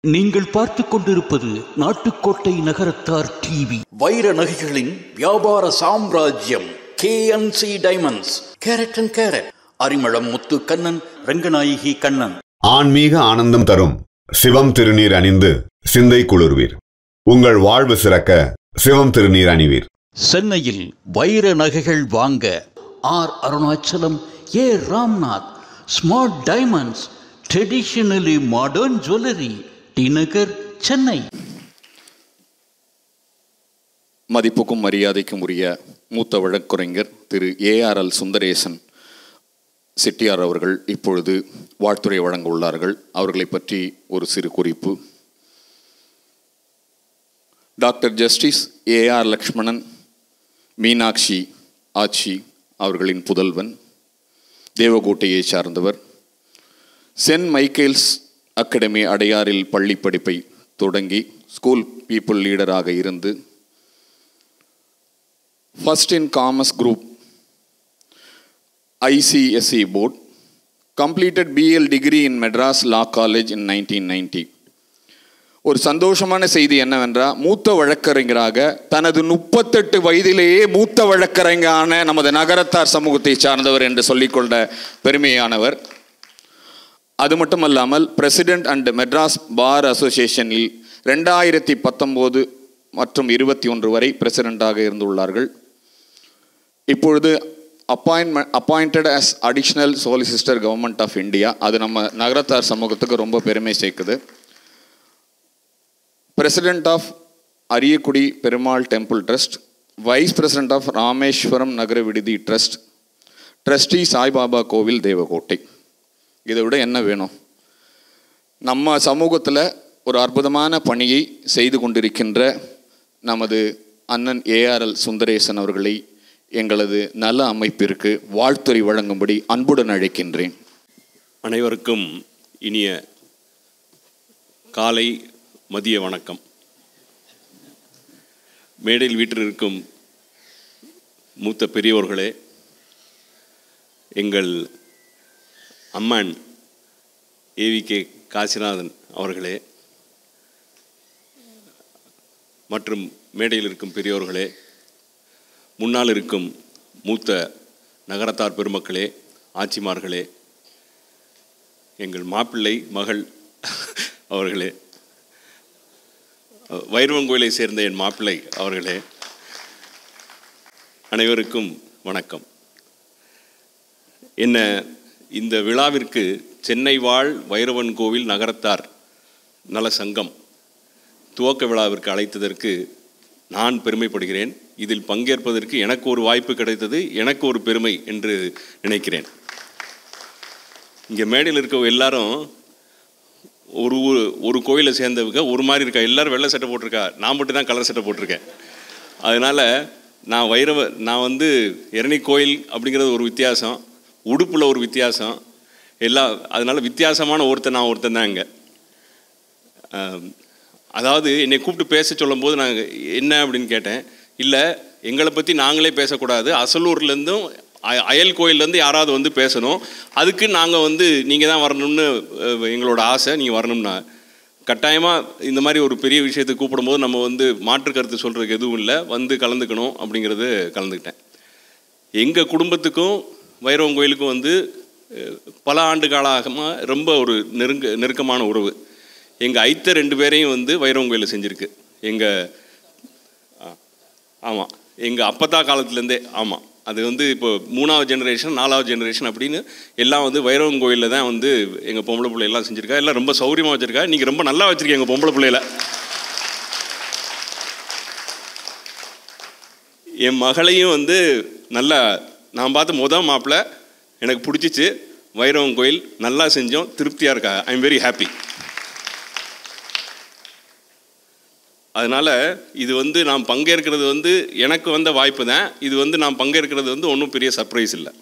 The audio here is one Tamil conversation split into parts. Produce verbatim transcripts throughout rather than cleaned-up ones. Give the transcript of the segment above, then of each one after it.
நீங்கள் பார்த்து கொண்டிருப்பது நாட்டுக்கோட்டை நகரத்தார் டிவி. வைர நகைகளின் வியாபார சாம்ராஜ்யம் KNC diamonds. Carat and carat. Arimalam Muthu Kannan, Ranganayaki Kannan. ஆன்மீக ஆனந்தம் தரும் சிவம் திருநீர் அணிந்து சிந்தை குளிர்வீர். உங்கள் வாழ்வு சிறக்க சிவம் திருநீர் அணிவீர். சென்னையில் வைர நகைகள் வாங்க R Arunachalam, A Ramnath, smart diamonds, traditionally modern jewellery, T Nagar, Chennai. மதிப்புக்கும் மரியாதைக்கும் உரிய மூத்த வழக்குரைஞர் Thiru A R L Sundaresan Chettiar அவர்கள் இப்பொழுது வாழ்த்துரை வழங்க உள்ளார்கள். அவர்களை பற்றி ஒரு சிறு குறிப்பு. Doctor justice A R Lakshmanan Meenakshi Aachi அவர்களின் புதல்வன், தேவகோட்டையை சார்ந்தவர். சென்ட் மைக்கேல்ஸ் அகாடமி அடையாறில் பள்ளி படிப்பை தொடங்கி ஸ்கூல் பீப்புள் லீடராக இருந்து first in commerce group I C S E board, completed B L degree in Madras law college in nineteen ninety. ஒரு சந்தோஷமான செய்தி என்னவென்றால், மூத்த வழக்கறிஞராக தனது முப்பத்தெட்டு வயதிலேயே மூத்த வழக்கறிஞரான நமது நகரத்தார் சமூகத்தை சார்ந்தவர் என்று சொல்லிக்கொண்ட பெருமையானவர். அது மட்டுமல்லாமல் பிரசிடென்ட் அண்ட் மெட்ராஸ் பார் அசோசியேஷனில் ரெண்டாயிரத்தி பத்தொம்போது மற்றும் இருபத்தி ஒன்று வரை பிரசிடெண்டாக இருந்துள்ளார்கள். இப்பொழுது appointment appointed as additional solicitor government of India. அது நம்ம நகரத்தார் சமூகத்துக்கு ரொம்ப பெருமை சேர்க்குது. President of Ariyakudi Perumal temple trust, vice president of Rameswaram நகர விடுதி ட்ரஸ்ட், ட்ரஸ்டி சாய்பாபா கோவில் தேவகோட்டை. இதை விட என்ன வேணும்? நம்ம சமூகத்தில் ஒரு அற்புதமான பணியை செய்து கொண்டிருக்கின்ற நமது அண்ணன் ஏ ஆர் எல் சுந்தரேசன் அவர்களை எங்களது நல அமைப்பிற்கு வாழ்த்துரை வழங்கும்படி அன்புடன் அழைக்கின்றேன். அனைவருக்கும் இனிய காலை மதிய வணக்கம். மேடையில் வீட்டில் மூத்த பெரியவர்களே, எங்கள் அம்மான் ஏவி கே காசிநாதன் அவர்களே, மற்றும் மேடையில் இருக்கும் பெரியோர்களே, முன்னால் இருக்கும் மூத்த நகரத்தார் பெருமக்களே, ஆட்சிமார்களே, எங்கள் மாப்பிள்ளை மகள் அவர்களே, வைரவங்கோயிலை சேர்ந்த என் மாப்பிள்ளை அவர்களே, அனைவருக்கும் வணக்கம். என்ன இந்த விழாவிற்கு சென்னை வாழ் வைரவன் கோவில் நகரத்தார் நல சங்கம் துவக்க விழாவிற்கு அழைத்ததற்கு நான் பெருமைப்படுகிறேன். இதில் பங்கேற்பதற்கு எனக்கு ஒரு வாய்ப்பு கிடைத்தது, எனக்கு ஒரு பெருமை என்று நினைக்கிறேன். இங்கே மேடையில் இருக்க எல்லாரும் ஒரு ஒரு கோயிலை சேர்ந்தவங்க ஒரு மாதிரி இருக்கா. எல்லோரும் வெள்ளை சட்டை போட்டிருக்கா, நான் மட்டும் தான் கலர் சட்டை போட்டிருக்கேன். அதனால் நான் வைரவ நான் வந்து இரணி கோயில் அப்படிங்கிறது ஒரு வித்தியாசம், உடுப்பில் ஒரு வித்தியாசம், எல்லாம். அதனால் வித்தியாசமான ஒருத்தர் நான் ஒருத்தன் தான் இங்கே. அதாவது என்னை கூப்பிட்டு பேச சொல்லும்போது நான் என்ன அப்படின்னு கேட்டேன். இல்லை, எங்களை பற்றி நாங்களே பேசக்கூடாது, அசலூர்லேருந்தும் அயல் கோயிலேருந்து யாராவது வந்து பேசணும், அதுக்கு நாங்கள் வந்து நீங்கள் தான் வரணும்னு எங்களோட ஆசை, நீங்கள் வரணும்னா. கட்டாயமாக இந்த மாதிரி ஒரு பெரிய விஷயத்தை கூப்பிடும்போது நம்ம வந்து மாற்று கருத்து சொல்கிறதுக்கு எதுவும் இல்லை, வந்து கலந்துக்கணும் அப்படிங்கிறது கலந்துக்கிட்டேன். எங்கள் குடும்பத்துக்கும் வைரவன் கோயிலுக்கும் வந்து பல ஆண்டு காலமாக ரொம்ப ஒரு நெருங்க நெருக்கமான உறவு. எங்கள் ஐத்த ரெண்டு பேரையும் வந்து வைரவன் கோயிலில் செஞ்சுருக்கு. எங்கள் ஆமாம் எங்கள் அப்பத்தா காலத்துலேருந்தே. ஆமாம், அது வந்து இப்போ மூணாவது ஜெனரேஷன் நாலாவது ஜெனரேஷன் அப்படின்னு எல்லாம் வந்து வைரவன் கோயிலில் தான் வந்து எங்கள் பொம்பளை பிள்ளை எல்லாம் செஞ்சுருக்கா. எல்லாம் ரொம்ப சௌரியமாக வச்சுருக்கா. நீங்கள் ரொம்ப நல்லா வச்சுருக்கீங்க எங்கள் பொம்பளை பிள்ளையில. என் மகளையும் வந்து நல்லா நான் பார்த்து முதல் மாப்பிள்ளை எனக்கு பிடிச்சிச்சு. வைரவன் கோயில் நல்லா செஞ்சோம், திருப்தியாக இருக்கா. I am very happy. அதனால் இது வந்து நான் பங்கேற்கிறது வந்து எனக்கு வந்த வாய்ப்பு தான். இது வந்து நான் பங்கேற்கிறது வந்து ஒன்றும் பெரிய சர்ப்ரைஸ் இல்லை.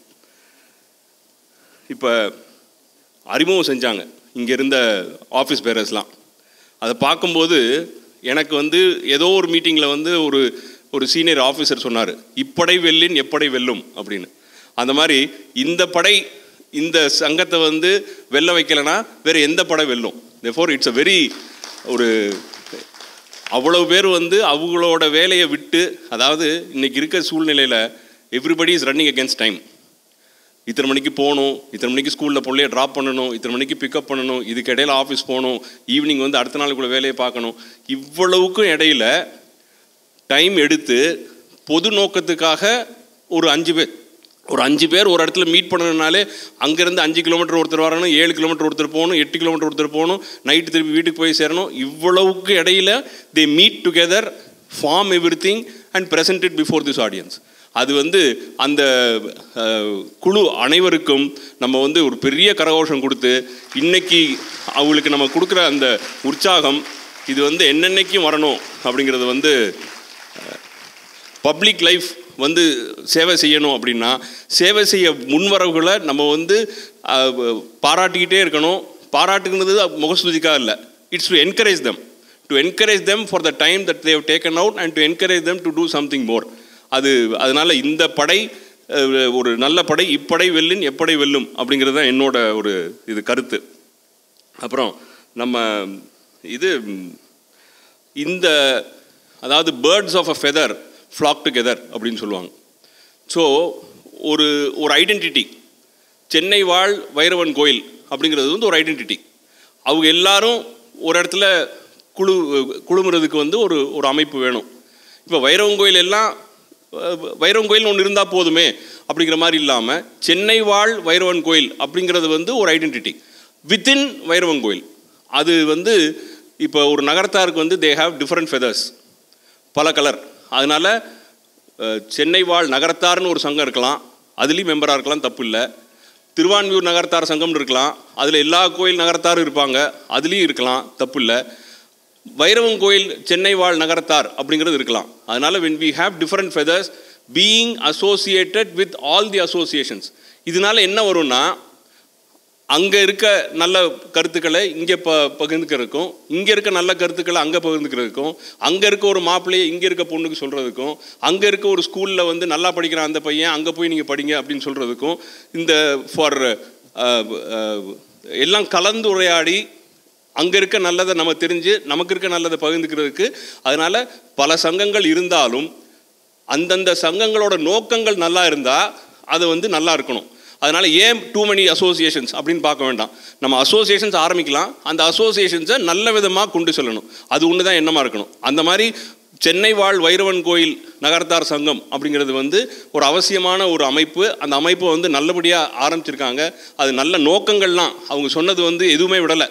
இப்போ அறிமுகம் செஞ்சாங்க இங்கே இருந்த ஆஃபீஸ் பேரர்ஸ்லாம். அதை பார்க்கும்போது எனக்கு வந்து ஏதோ ஒரு மீட்டிங்கில் வந்து ஒரு ஒரு சீனியர் ஆஃபீஸர் சொன்னார், இப்படை வெல்லின் எப்படை வெல்லும் அப்படின்னு. அந்த மாதிரி இந்த படை இந்த சங்கத்தை வந்து வெல்ல வைக்கலைன்னா வேறு எந்த படை வெல்லும். therefore இட்ஸ் அ வெரி ஒரு அவ்வளவு பேர் வந்து அவங்களோட வேலையை விட்டு, அதாவது இன்றைக்கி இருக்கிற சூழ்நிலையில் everybody is running against time. இத்தனை மணிக்கு போகணும், இத்தனை மணிக்கு ஸ்கூலில் பிள்ளைய ட்ராப் பண்ணணும், இத்தனை மணிக்கு பிக்கப் பண்ணணும், இதுக்கு இடையில ஆஃபீஸ் போகணும், ஈவினிங் வந்து அடுத்த நாளுக்குள்ள வேலையை பார்க்கணும். இவ்வளவுக்கும் இடையில டைம் எடுத்து பொது நோக்கத்துக்காக ஒரு அஞ்சு பேர் ஒரு அஞ்சு பேர் ஒரு இடத்துல மீட் பண்ணணுனாலே அங்கேருந்து அஞ்சு கிலோமீட்டர் ஒருத்தர் வரணும், ஏழு கிலோமீட்டர் ஒருத்தர் போகணும், எட்டு கிலோமீட்டர் ஒருத்தர் போகணும், நைட்டு திருப்பி வீட்டுக்கு போய் சேரணும். இவ்வளவுக்கு இடையில they meet together, form everything and present it before this audience. அது வந்து அந்த குழு அனைவருக்கும் நம்ம வந்து ஒரு பெரிய கரகோஷம் கொடுத்து இன்னைக்கு அவங்களுக்கு நம்ம கொடுக்குற அந்த உற்சாகம் இது வந்து என்னென்னைக்கும் வரணும் அப்படிங்கிறது வந்து பப்ளிக் லைஃப் வந்து சேவை செய்யணும். அப்படின்னா சேவை செய்ய முன்வரவுகளை நம்ம வந்து பாராட்டிக்கிட்டே இருக்கணும். பாராட்டுங்கிறது முகஸ்துதிக்காக இல்லை, it's to encourage them to encourage them for the time that they have taken out and to encourage them to do something more. அது அதனால் இந்த படை ஒரு நல்ல படை, இப்படை வெல்லின் எப்படை வெல்லும் அப்படிங்கிறது தான் என்னோட ஒரு இது கருத்து. அப்புறம் நம்ம இது இந்த அதாவது birds of a feather flock together அப்படின்னு சொல்லுவாங்க. ஸோ ஒரு ஒரு ஐடென்டிட்டி, சென்னை வாழ் வைரவன் கோயில் அப்படிங்கிறது வந்து ஒரு ஐடென்டிட்டி. அவங்க எல்லாரும் ஒரு இடத்துல குழு குழுமுறதுக்கு வந்து ஒரு ஒரு அமைப்பு வேணும். இப்போ வைரவன் கோயில் எல்லாம் வைரவன் கோயில் ஒன்று இருந்தால் போதுமே அப்படிங்கிற மாதிரி இல்லாமல் சென்னை வாழ் வைரவன் கோயில் அப்படிங்கிறது வந்து ஒரு ஐடென்டிட்டி வித்தின் வைரவன் கோயில். அது வந்து இப்போ ஒரு நகரத்தாருக்கு வந்து தே ஹாவ் டிஃப்ரெண்ட் ஃபெதர்ஸ், பல கலர். அதனால் சென்னை வாழ் நகரத்தார்னு ஒரு சங்கம் இருக்கலாம், அதுலேயும் மெம்பராக இருக்கலாம், தப்பு இல்லை. திருவான்மியூர் நகரத்தார் சங்கம்னு இருக்கலாம், அதில் எல்லா கோயில் நகரத்தாரும் இருப்பாங்க, அதுலேயும் இருக்கலாம், தப்பு இல்லை. வைரவன் கோயில் சென்னை வாழ் நகரத்தார் அப்படிங்கிறது இருக்கலாம். அதனால் when we have different feathers being associated with all the associations, இதனால் என்ன வரும்னா அங்கே இருக்க நல்ல கருத்துக்களை இங்கே ப பகிர்ந்துக்கிறதுக்கும், இங்கே இருக்க நல்ல கருத்துக்களை அங்கே பகிர்ந்துக்கிறதுக்கும், அங்கே இருக்க ஒரு மாப்பிள்ளையை இங்கே இருக்க பொண்ணுக்கு சொல்கிறதுக்கும், அங்கே இருக்க ஒரு ஸ்கூலில் வந்து நல்லா படிக்கிற அந்த பையன் அங்கே போய் நீங்கள் படிங்க அப்படின்னு சொல்கிறதுக்கும், இந்த ஃபார் எல்லாம் கலந்து உரையாடி அங்கே இருக்க நல்லதை நம்ம தெரிஞ்சு நமக்கு இருக்க நல்லதை பகிர்ந்துக்கிறதுக்கு. அதனால் பல சங்கங்கள் இருந்தாலும் அந்தந்த சங்கங்களோட நோக்கங்கள் நல்லா இருந்தால் அது வந்து நல்லா இருக்கணும். அதனால் ஏன் டூ மெனி அசோசியேஷன்ஸ் அப்படின்னு பார்க்க வேண்டாம். நம்ம அசோசியேஷன்ஸ் ஆரம்பிக்கலாம், அந்த அசோசியேஷன்ஸை நல்ல விதமாக கொண்டு செல்லணும், அது ஒன்று தான் எண்ணமாக இருக்கணும். அந்த மாதிரி சென்னை வாழ் வைரவன் கோயில் நகரத்தார் சங்கம் அப்படிங்கிறது வந்து ஒரு அவசியமான ஒரு அமைப்பு. அந்த அமைப்பை வந்து நல்லபடியாக ஆரம்பிச்சிருக்காங்க. அது நல்ல நோக்கங்கள்லாம் அவங்க சொன்னது வந்து எதுவுமே விடலை.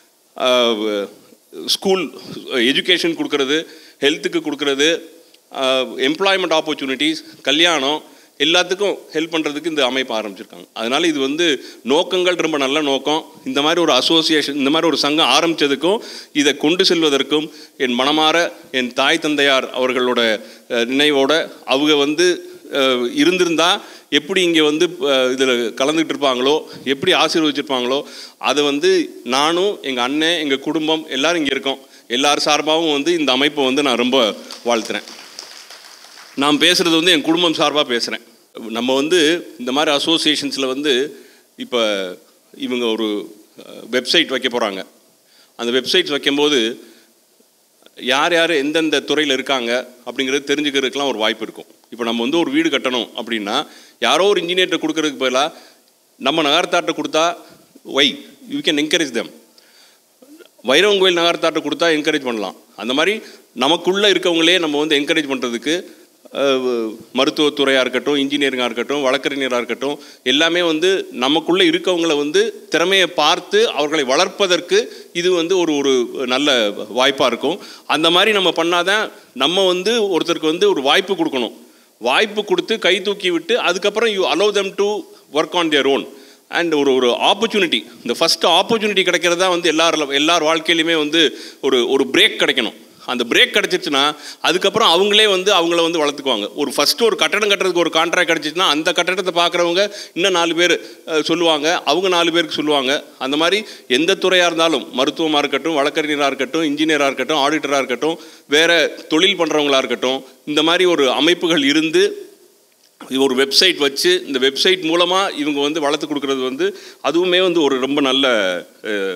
ஸ்கூல் எஜுகேஷன் கொடுக்கறது, ஹெல்த்துக்கு கொடுக்கறது, எம்ப்ளாய்மெண்ட் ஆப்பர்ச்சுனிட்டிஸ், கல்யாணம், எல்லாத்துக்கும் ஹெல்ப் பண்ணுறதுக்கு இந்த அமைப்பு ஆரம்பிச்சிருக்காங்க. அதனால் இது வந்து நோக்கங்கள் ரொம்ப நல்ல நோக்கம். இந்த மாதிரி ஒரு அசோசியேஷன், இந்த மாதிரி ஒரு சங்கம் ஆரம்பித்ததுக்கும் இதை கொண்டு செல்வதற்கும் என் மனமாற என் தாய் தந்தையார் அவர்களோட நினைவோட அவங்க வந்து இருந்திருந்தால் எப்படி இங்கே வந்து இதில் கலந்துக்கிட்டு இருப்பாங்களோ, எப்படி ஆசீர்வதிச்சிருப்பாங்களோ, அதை வந்து நானும் எங்கள் அண்ணன் எங்கள் குடும்பம் எல்லோரும் இங்கே இருக்கோம், எல்லார் சார்பாகவும் வந்து இந்த அமைப்பை வந்து நான் ரொம்ப வாழ்த்துறேன். நான் பேசுகிறது வந்து என் குடும்பம் சார்பாக பேசுகிறேன். நம்ம வந்து இந்த மாதிரி அசோசியேஷன்ஸில் வந்து இப்போ இவங்க ஒரு வெப்சைட் வைக்க போகிறாங்க. அந்த வெப்சைட்ஸ் வைக்கும்போது யார் யார் எந்தெந்த துறையில் இருக்காங்க அப்படிங்கிறது தெரிஞ்சுக்கிறதுக்கெலாம் ஒரு வாய்ப்பு இருக்கும். இப்போ நம்ம வந்து ஒரு வீடு கட்டணும் அப்படின்னா யாரோ ஒரு இன்ஜினியர்கிட்ட கொடுக்கறதுக்கு பதிலாக நம்ம நகரத்தார்ட்ட கொடுத்தா why you can encourage them. Vairavan கோயில் நகரத்தார்ட்ட கொடுத்தா என்கரேஜ் பண்ணலாம். அந்த மாதிரி நமக்குள்ளே இருக்கவங்களே நம்ம வந்து என்கரேஜ் பண்ணுறதுக்கு மருத்துவத்துறையாக இருக்கட்டும், இன்ஜினியரிங்காக இருக்கட்டும், வழக்கறிஞராக இருக்கட்டும், எல்லாமே வந்து நமக்குள்ளே இருக்கவங்களை வந்து திறமையை பார்த்து அவர்களை வளர்ப்பதற்கு இது வந்து ஒரு ஒரு நல்ல வாய்ப்பாக இருக்கும். அந்த மாதிரி நம்ம பண்ணாதான் நம்ம வந்து ஒருத்தருக்கு வந்து ஒரு வாய்ப்பு கொடுக்கணும். வாய்ப்பு கொடுத்து கை தூக்கி விட்டு அதுக்கப்புறம் you allow them to work on their own and ஒரு ஒரு ஆப்பர்ச்சுனிட்டி. இந்த ஃபஸ்ட்டு ஆப்பர்ச்சுனிட்டி கிடைக்கிறதா வந்து எல்லார் எல்லார் வாழ்க்கையிலையுமே வந்து ஒரு ஒரு பிரேக் கிடைக்கணும். அந்த பிரேக் கிடச்சிருச்சுன்னா அதுக்கப்புறம் அவங்களே வந்து அவங்கள வந்து வளர்த்துக்குவாங்க. ஒரு ஃபஸ்ட்டு ஒரு கட்டடம் கட்டுறதுக்கு ஒரு கான்ட்ராக்ட் கிடச்சிச்சுன்னா அந்த கட்டடத்தை பார்க்குறவங்க இன்னும் நாலு பேர் சொல்லுவாங்க, அவங்க நாலு பேருக்கு சொல்லுவாங்க. அந்த மாதிரி எந்த துறையாக இருந்தாலும், மருத்துவமாக இருக்கட்டும், வழக்கறிஞராக இருக்கட்டும், இன்ஜினியராக இருக்கட்டும், ஆடிட்டராக இருக்கட்டும், வேறு தொழில் பண்ணுறவங்களாக இருக்கட்டும், இந்த மாதிரி ஒரு அமைப்புகள் இருந்து ஒரு வெப்சைட் வச்சு இந்த வெப்சைட் மூலமாக இவங்க வந்து வளர்த்து கொடுக்குறது வந்து அதுவுமே வந்து ஒரு ரொம்ப நல்ல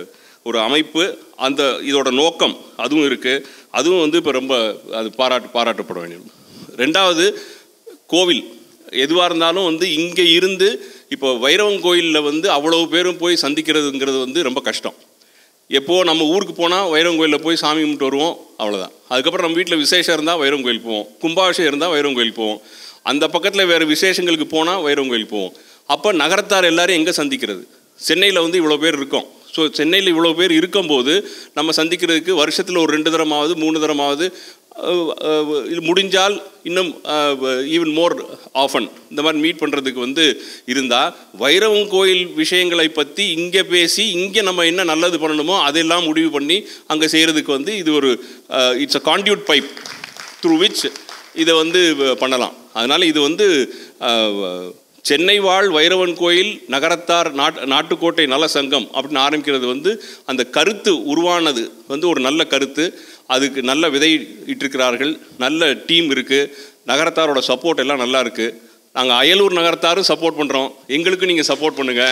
ஒரு அமைப்பு, அந்த இதோட நோக்கம் அதுவும் இருக்குது. அதுவும் வந்து இப்போ ரொம்ப அது பாராட்டு பாராட்டப்பட வேண்டியது. ரெண்டாவது, கோவில் எதுவாக இருந்தாலும் வந்து இங்கே இருந்து இப்போ வைரவன் கோயிலில் வந்து அவ்வளோ பேரும் போய் சந்திக்கிறதுங்கிறது வந்து ரொம்ப கஷ்டம். எப்போது நம்ம ஊருக்கு போனால் வைரவன் கோயிலில் போய் சாமி கும்பிட்டு வருவோம், அவ்வளோதான். அதுக்கப்புறம் நம்ம வீட்டில் விசேஷம் இருந்தால் வைரவன் கோயில் போவோம், கும்பாபிஷேகம் இருந்தால் வைரவன் கோயில் போவோம், அந்த பக்கத்தில் வேறு விசேஷங்களுக்கு போனால் வைரவன் கோயில் போவோம். அப்போ நகரத்தார் எல்லாரும் எங்கே சந்திக்கிறது? சென்னையில் வந்து இவ்வளோ பேர் இருக்கோம். ஸோ சென்னையில் இவ்வளோ பேர் இருக்கும்போது நம்ம சந்திக்கிறதுக்கு வருஷத்தில் ஒரு ரெண்டு தரமாவது மூணு தரமாவது இது முடிஞ்சால் இன்னும் ஈவன் மோர் ஆஃபன் இந்த மாதிரி மீட் பண்ணுறதுக்கு வந்து இருந்தால் வைரவன் கோயில் விஷயங்களை பற்றி இங்கே பேசி இங்கே நம்ம என்ன நல்லது பண்ணணுமோ அதெல்லாம் முடிவு பண்ணி அங்கே செய்கிறதுக்கு வந்து இது ஒரு it's a conduit pipe through which இதை வந்து பண்ணலாம். அதனால் இது வந்து சென்னை வாழ் வைரவன் கோயில் நகரத்தார் நாட் நாட்டுக்கோட்டை நல சங்கம் அப்படின்னு ஆரம்பிக்கிறது வந்து அந்த கருத்து உருவானது வந்து ஒரு நல்ல கருத்து. அதுக்கு நல்ல விதை இட்டிருக்கிறார்கள், நல்ல டீம் இருக்குது, நகரத்தாரோட சப்போர்ட் எல்லாம் நல்லா இருக்குது. நாங்கள் அயலூர் நகரத்தாரும் சப்போர்ட் பண்ணுறோம், எங்களுக்கு நீங்கள் சப்போர்ட் பண்ணுங்கள்.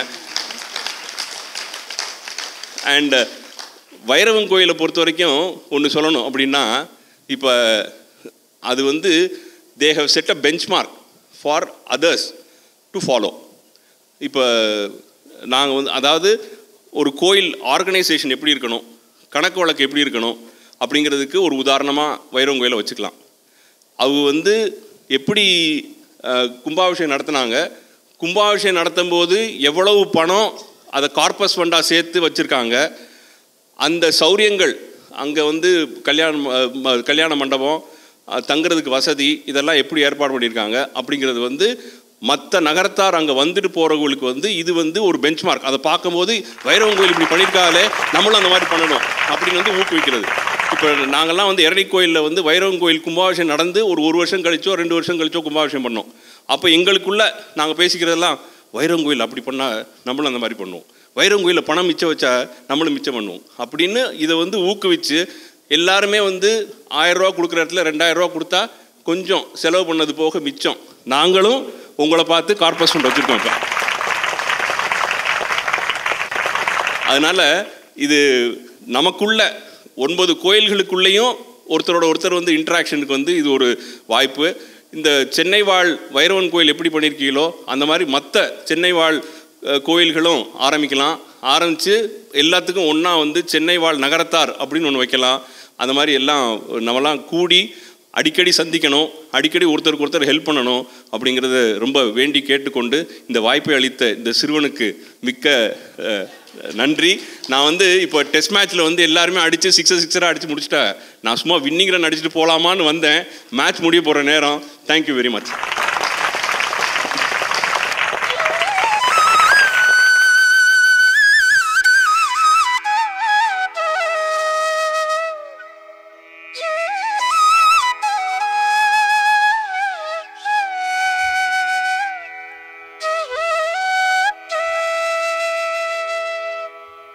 அண்டு வைரவன் கோயிலை பொறுத்த வரைக்கும் ஒன்று சொல்லணும் அப்படின்னா, இப்போ அது வந்து they have set a benchmark for others to follow. இப்போ நாங்கள் வந்து அதாவது ஒரு கோயில் ஆர்கனைசேஷன் எப்படி இருக்கணும், கணக்கு வழக்கு எப்படி இருக்கணும் அப்படிங்கிறதுக்கு ஒரு உதாரணமாக வைரவன் கோயிலை வச்சுக்கலாம். அவங்க வந்து எப்படி கும்பாபிஷேகம் நடத்தினாங்க, கும்பாபிஷேகம் நடத்தும் போது எவ்வளவு பணம் அதை கார்பஸ் ஃபண்டாக சேர்த்து வச்சுருக்காங்க, அந்த சௌரியங்கள் அங்கே வந்து கல்யாணம் கல்யாண மண்டபம் தங்குறதுக்கு வசதி இதெல்லாம் எப்படி ஏற்பாடு பண்ணியிருக்காங்க அப்படிங்கிறது வந்து மற்ற நகரத்தார் அங்கே வந்துட்டு போகிறவங்களுக்கு வந்து இது வந்து ஒரு பெஞ்ச் மார்க். அதை பார்க்கும்போது வைரவன் கோயில் இப்படி பண்ணியிருக்காங்களே நம்மளும் அந்த மாதிரி பண்ணணும் அப்படின்னு வந்து ஊக்குவிக்கிறது. இப்போ நாங்கள்லாம் வந்து எரடி கோயிலில் வந்து வைரவன் கோயில் கும்பாபிஷேகம் நடந்து ஒரு ஒரு வருஷம் கழிச்சோ ரெண்டு வருஷம் கழிச்சோ கும்பாபிஷேகம் பண்ணோம். அப்போ எங்களுக்குள்ளே நாங்கள் பேசிக்கிறதெல்லாம் வைரவன் கோயில் அப்படி பண்ணால் நம்மளும் அந்த மாதிரி பண்ணுவோம், வைரவன் கோயிலில் பணம் மிச்சம் வச்சா நம்மளும் மிச்சம் பண்ணுவோம் அப்படின்னு இதை வந்து ஊக்குவிச்சு எல்லாருமே வந்து ஆயிரம் ரூபா கொடுக்குற இடத்துல ரெண்டாயிரம் ரூபா கொடுத்தா கொஞ்சம் செலவு பண்ணது போக மிச்சம் நாங்களும் உங்களை பார்த்து கார்பஸ் ஃபண்ட் வச்சுருக்கோம். இப்போ அதனால் இது நமக்குள்ள ஒன்பது கோயில்களுக்குள்ளேயும் ஒருத்தரோட ஒருத்தர் வந்து இன்ட்ராக்ஷனுக்கு வந்து இது ஒரு வாய்ப்பு. இந்த சென்னை வாழ் வைரவன் கோயில் எப்படி பண்ணியிருக்கீங்களோ அந்த மாதிரி மற்ற சென்னை வாழ் கோயில்களும் ஆரம்பிக்கலாம். ஆரம்பித்து எல்லாத்துக்கும் ஒன்றா வந்து சென்னை வாழ் நகரத்தார் அப்படின்னு ஒன்று வைக்கலாம். அந்த மாதிரி எல்லாம் நம்மலாம் கூடி அடிக்கடி சந்திக்கணும், அடிக்கடி ஒருத்தருக்கு ஒருத்தர் ஹெல்ப் பண்ணணும் அப்படிங்கிறத ரொம்ப வேண்டி கேட்டுக்கொண்டு இந்த வாய்ப்பை அளித்த இந்த சிறுவனுக்கு மிக்க நன்றி. நான் வந்து இப்போ டெஸ்ட் மேட்ச்சில் வந்து எல்லாருமே அடித்து சிக்ஸர் சிக்ஸராக அடித்து முடிச்சுட்டேன். நான் சும்மா வின்னிங் ரன் அடிச்சுட்டு போகலாமான்னு வந்தேன். மேட்ச் முடிய போகிற நேரம். Thank you very much.